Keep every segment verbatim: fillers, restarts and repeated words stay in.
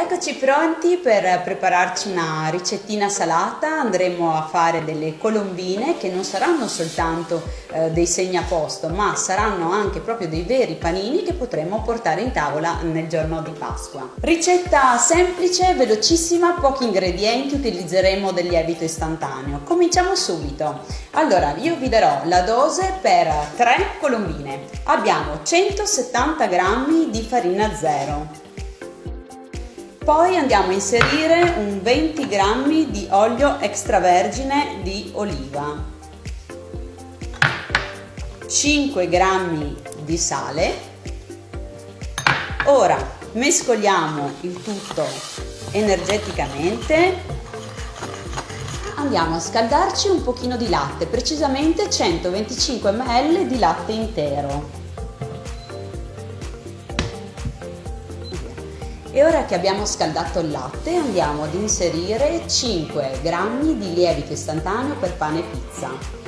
Eccoci pronti per prepararci una ricettina salata. Andremo a fare delle colombine che non saranno soltanto eh, dei segnaposto, ma saranno anche proprio dei veri panini che potremo portare in tavola nel giorno di Pasqua. Ricetta semplice, velocissima, pochi ingredienti, utilizzeremo del lievito istantaneo. Cominciamo subito. Allora, io vi darò la dose per tre colombine. Abbiamo centosettanta grammi di farina zero. Poi andiamo a inserire un venti grammi di olio extravergine di oliva, cinque grammi di sale. Ora mescoliamo il tutto energeticamente. Andiamo a scaldarci un pochino di latte, precisamente centoventicinque millilitri di latte intero. E ora che abbiamo scaldato il latte andiamo ad inserire cinque grammi di lievito istantaneo per pane e pizza.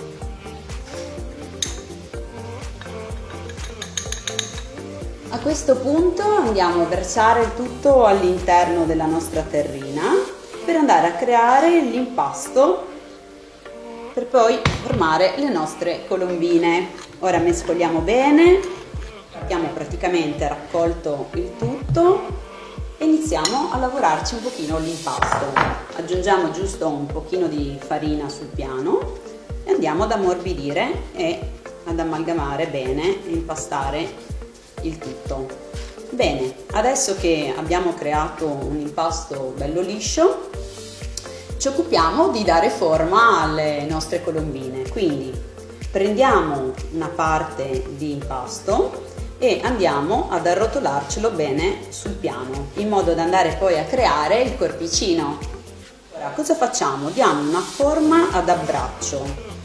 A questo punto andiamo a versare il tutto all'interno della nostra terrina per andare a creare l'impasto per poi formare le nostre colombine. Ora mescoliamo bene, abbiamo praticamente raccolto il tutto. Iniziamo a lavorarci un pochino l'impasto. Aggiungiamo giusto un pochino di farina sul piano e andiamo ad ammorbidire e ad amalgamare bene e impastare il tutto. Bene, adesso che abbiamo creato un impasto bello liscio, ci occupiamo di dare forma alle nostre colombine. Quindi prendiamo una parte di impasto e andiamo ad arrotolarcelo bene sul piano in modo da andare poi a creare il corpicino. Ora cosa facciamo? Diamo una forma ad abbraccio,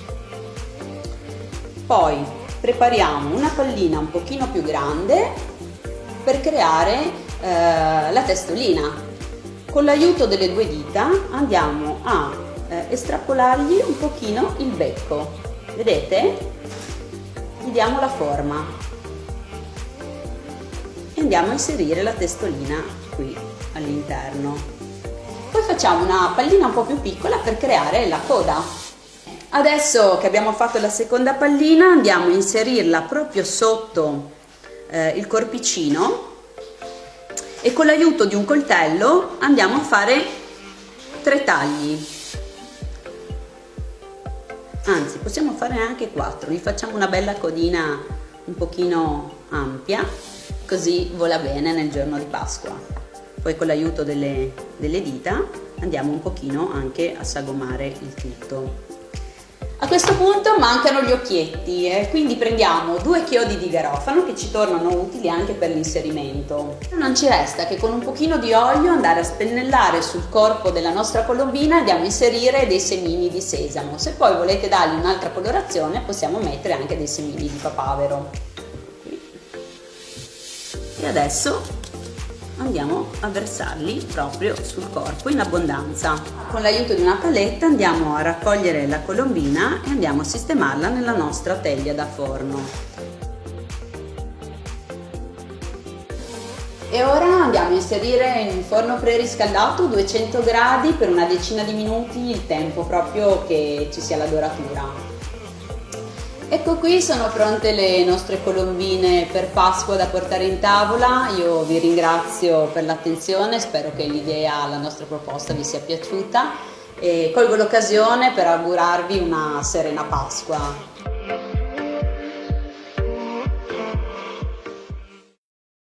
poi prepariamo una pallina un pochino più grande per creare eh, la testolina. Con l'aiuto delle due dita andiamo a eh, estrapolargli un pochino il becco, vedete? Gli diamo la forma. Andiamo a inserire la testolina qui all'interno. Poi facciamo una pallina un po' più piccola per creare la coda. Adesso che abbiamo fatto la seconda pallina andiamo a inserirla proprio sotto eh, il corpicino e con l'aiuto di un coltello andiamo a fare tre tagli. Anzi, possiamo fare anche quattro, gli facciamo una bella codina un pochino ampia, così vola bene nel giorno di Pasqua. Poi con l'aiuto delle, delle dita andiamo un pochino anche a sagomare il tutto. A questo punto mancano gli occhietti, eh, quindi prendiamo due chiodi di garofano che ci tornano utili anche per l'inserimento. Non ci resta che con un pochino di olio andare a spennellare sul corpo della nostra colombina e andiamo a inserire dei semini di sesamo. Se poi volete dargli un'altra colorazione possiamo mettere anche dei semini di papavero. E adesso andiamo a versarli proprio sul corpo in abbondanza. Con l'aiuto di una paletta andiamo a raccogliere la colombina e andiamo a sistemarla nella nostra teglia da forno. E ora andiamo a inserire in un forno preriscaldato duecento gradi per una decina di minuti, il tempo proprio che ci sia la doratura. Ecco qui sono pronte le nostre colombine per Pasqua da portare in tavola. Io vi ringrazio per l'attenzione, spero che l'idea, la nostra proposta vi sia piaciuta e colgo l'occasione per augurarvi una serena Pasqua.